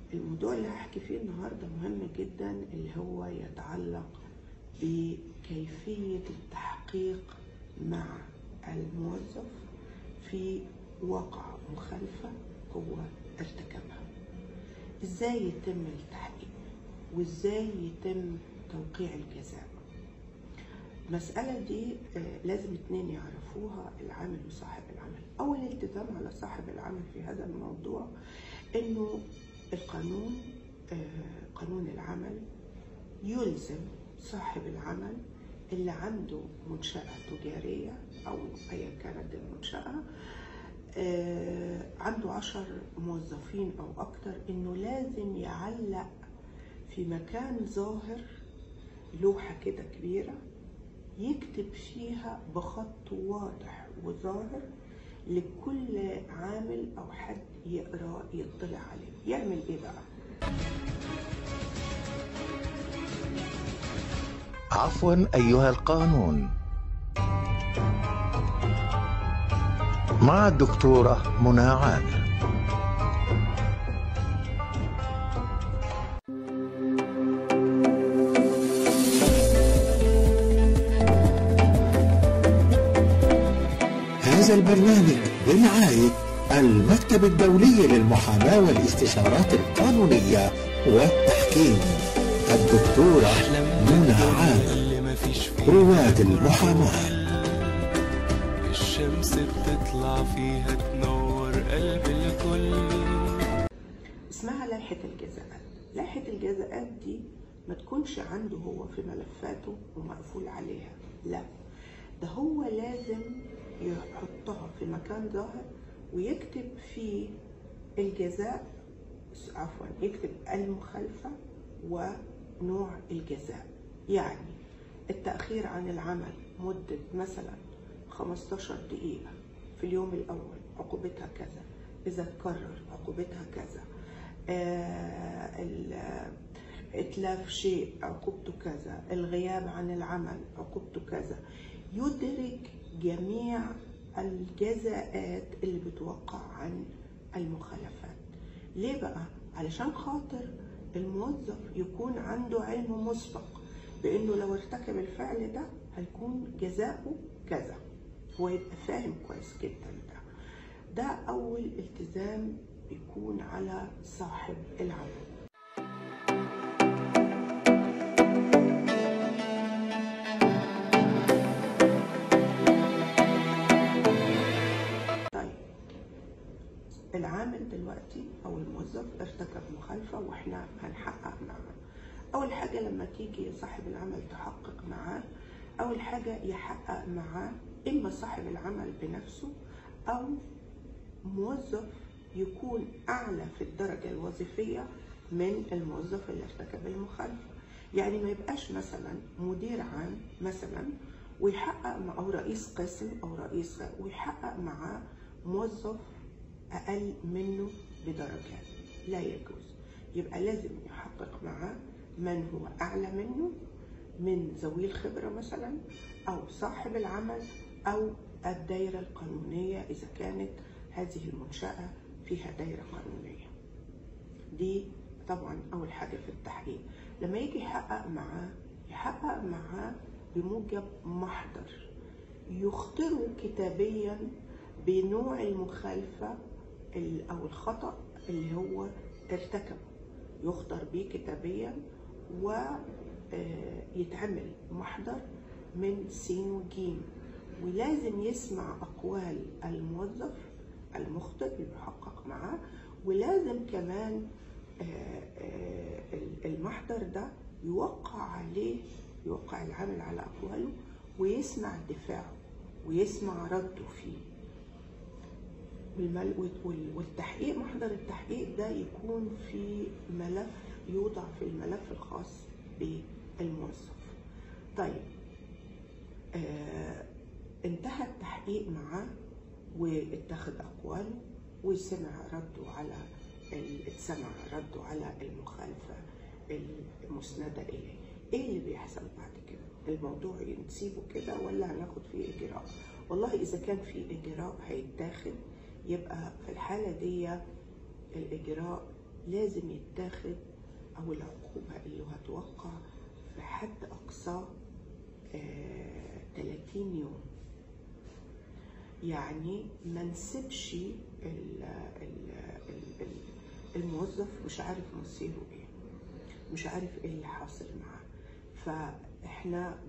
الموضوع اللي هحكي فيه النهاردة مهم جدا، اللي هو يتعلق بكيفية التحقيق مع الموظف في واقع مخالفة هو ارتكبها. ازاي يتم التحقيق وازاي يتم توقيع الجزاء؟ المسألة دي لازم اتنين يعرفوها، العامل وصاحب العمل. أول التزام على صاحب العمل في هذا الموضوع إنه القانون، قانون العمل يلزم صاحب العمل اللي عنده منشأة تجارية أو أيا كانت المنشأة، عنده 10 موظفين أو أكتر، إنه لازم يعلق في مكان ظاهر لوحة كده كبيرة يكتب فيها بخط واضح وظاهر لكل عامل أو حد يقرأ يطلع عليه. يعمل إيه بقى؟ عفوا أيها القانون، مع الدكتورة منى عامر. هذا البرنامج برعاية المكتب الدولي للمحاماة والاستشارات القانونية والتحكيم، الدكتورة منى عامر، رواد المحاماة. الشمس بتطلع فيها تنور قلب الكل. اسمها لائحة الجزاءات. لائحة الجزاءات دي ما تكونش عنده هو في ملفاته ومقفول عليها، لا، ده هو لازم يحطها في مكان ظاهر ويكتب فيه الجزاء، يكتب المخالفة ونوع الجزاء. يعني التأخير عن العمل مدة مثلا 15 دقيقة في اليوم الأول عقوبتها كذا، إذا اتكرر عقوبتها كذا، إتلاف شيء عقوبته كذا، الغياب عن العمل عقوبته كذا. يدرج جميع الجزاءات اللي بتوقع عن المخالفات. ليه بقى؟ علشان خاطر الموظف يكون عنده علم مسبق بأنه لو ارتكب الفعل ده هيكون جزاؤه كذا، هو يبقى فاهم كويس جدا. ده أول التزام بيكون على صاحب العمل. العامل دلوقتي او الموظف ارتكب مخالفة واحنا هنحقق معاه. اول حاجة لما تيجي صاحب العمل تحقق معاه، اول حاجة يحقق معاه اما صاحب العمل بنفسه او موظف يكون اعلى في الدرجة الوظيفية من الموظف اللي ارتكب المخالفة. يعني ما يبقاش مثلا مدير عام مثلا ويحقق مع او رئيس قسم او رئيس ويحقق معاه موظف أقل منه بدرجات، لا يجوز. يبقى لازم يحقق معاه من هو أعلى منه من ذوي الخبرة مثلا، أو صاحب العمل، أو الدائرة القانونية إذا كانت هذه المنشأة فيها دائرة قانونية. دي طبعا أول حاجة في التحقيق. لما يجي يحقق معاه بموجب محضر يخطره كتابيا بنوع المخالفة أو الخطأ اللي هو ارتكبه، يخطر بيه كتابيا ويتعمل محضر من س وج، ولازم يسمع أقوال الموظف المخطئ يحقق معاه، ولازم كمان المحضر ده يوقع العامل على أقواله ويسمع دفاعه ويسمع رده فيه. والتحقيق، محضر التحقيق ده يكون في ملف، يوضع في الملف الخاص بالموظف. طيب، انتهى التحقيق معاه واتخذ أقواله وسمع رده على المخالفة المسندة إليه. إيه اللي بيحصل بعد كده؟ الموضوع نسيبه كده ولا هناخد فيه إجراء؟ والله إذا كان في إجراء هيتاخد، يبقى في الحالة دي الإجراء لازم يتاخد، أو العقوبة اللي هتوقع في حد أقصى 30 يوم. يعني ما نسيبش الموظف مش عارف مصيره ايه، مش عارف ايه اللي حاصل معاه. فاحنا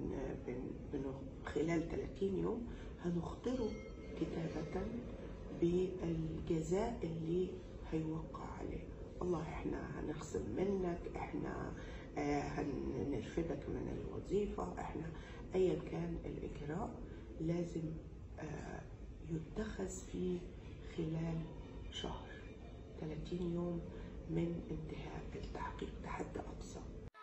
خلال 30 يوم هنخطره كتابة بالجزاء اللي هيوقع عليه. والله احنا هنخصم منك، احنا هنرفدك من الوظيفة، احنا ايا كان الاجراء لازم يتخذ فيه خلال شهر، 30 يوم من انتهاء التحقيق لحد أقصى.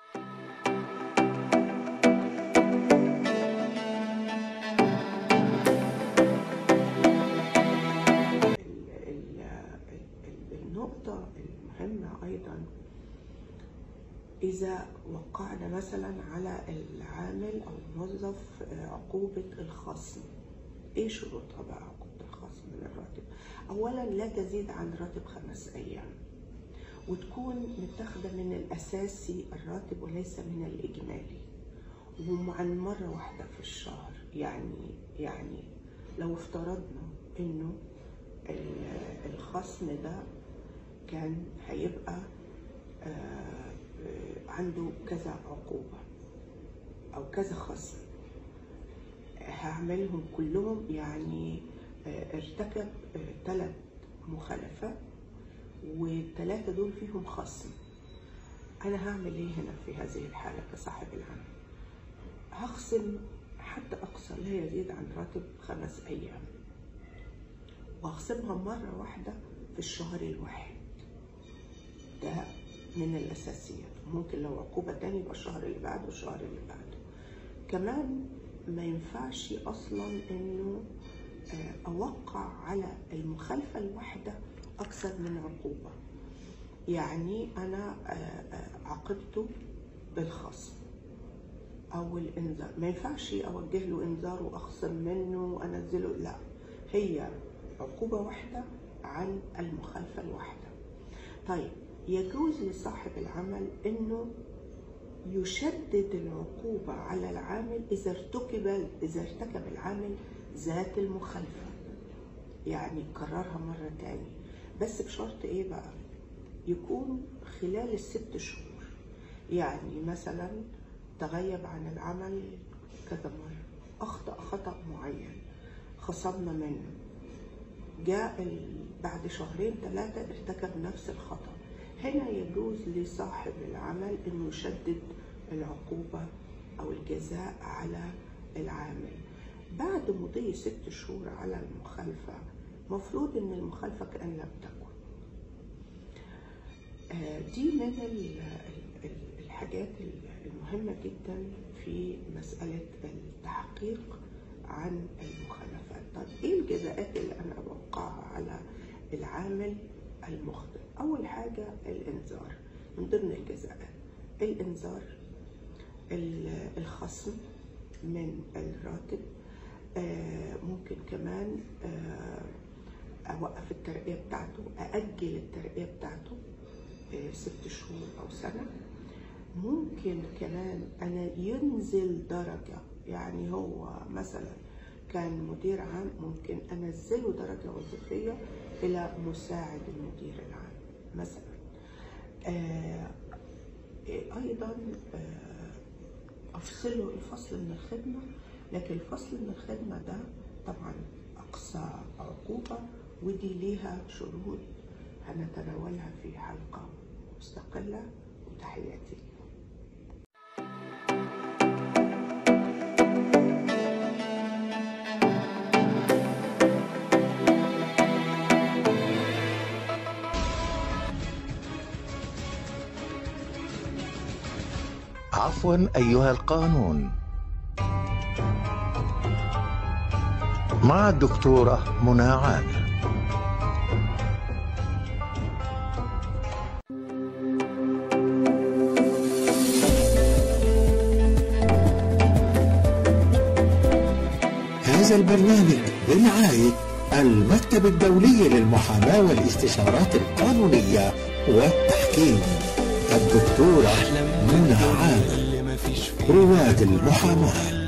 النقطة المهمة أيضا، إذا وقعنا مثلا على العامل أو الموظف عقوبة الخصم، إيه شروطها بقى عقوبة الخصم من الراتب؟ أولا لا تزيد عن راتب 5 أيام، وتكون متاخدة من الأساسي الراتب وليس من الإجمالي، وعن مرة واحدة في الشهر. يعني لو افترضنا إنه الخصم ده كان هيبقى عنده كذا عقوبة أو كذا خصم، هعملهم كلهم. يعني ارتكب 3 مخالفات و3 دول فيهم خصم، أنا هعمل إيه هنا في هذه الحالة كصاحب العمل؟ هخصم حتى أقصى لا يزيد عن راتب 5 أيام، وهخصمها مرة واحدة في الشهر الواحد. ده من الأساسيات. ممكن لو عقوبة تانية يبقى الشهر اللي بعده والشهر اللي بعده. كمان ما ينفعش أصلا إنه أوقع على المخالفة الواحدة أكثر من عقوبة. يعني أنا عاقبته بالخصم أو الإنذار، ما ينفعش أوجه له إنذار وأخصم منه وأنزله، لا، هي عقوبة واحدة عن المخالفة الواحدة. طيب، يجوز لصاحب العمل إنه يشدد العقوبة على العامل إذا ارتكب العامل ذات المخالفة، يعني كررها مرة تاني، بس بشرط إيه بقى؟ يكون خلال ال6 شهور. يعني مثلا تغيب عن العمل كذا مرة، أخطأ خطأ معين، خصمنا منه، جاء بعد 2-3 ارتكب نفس الخطأ، هنا يجوز لصاحب العمل إنه يشدد العقوبة أو الجزاء على العامل. بعد مضي 6 شهور على المخالفة، مفروض إن المخالفة كأن لم تكن. دي من الحاجات المهمة جدا في مسألة التحقيق عن المخالفات. طيب، إيه الجزاءات اللي أنا أوقعها على العامل المخطئ؟ أول حاجة الإنذار، من ضمن الجزاءات الإنذار، الخصم من الراتب، ممكن كمان أوقف الترقية بتاعته، أأجل الترقية بتاعته 6 شهور أو سنة. ممكن كمان أنا ينزل درجة، يعني هو مثلا كان مدير عام، ممكن أنزله درجة وظيفية إلى مساعد المدير العام مثلا. أيضا أفصله الفصل من الخدمة، لكن الفصل من الخدمة ده طبعا أقصى عقوبة، ودي ليها شروط هنتناولها في حلقة مستقلة. وتحياتي. عفوا أيها القانون، مع الدكتورة منى عامر. هذا البرنامج برعاية المكتب الدولي للمحاماة والاستشارات القانونية والتحكيم الدكتورة منى عامر، رواد المحاماة.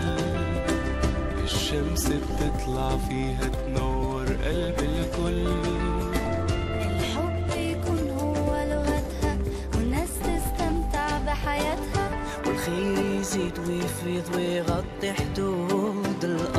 الشمس بتطلع فيها تنور قلب الكل، الحب يكون هو لغتها والناس تستمتع بحياتها، والخير يزيد ويفيض ويغطي حدود الأرض.